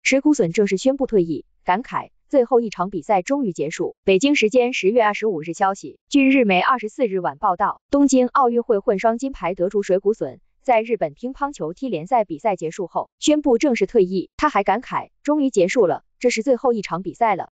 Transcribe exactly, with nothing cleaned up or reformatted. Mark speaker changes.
Speaker 1: 水谷隼正式宣布退役，感慨最后一场比赛终于结束。北京时间十月二十五日消息，据日媒二十四日晚报道，东京奥运会混双金牌得主水谷隼在日本乒乓球踢联赛比赛结束后宣布正式退役。他还感慨，终于结束了，这是最后一场比赛了。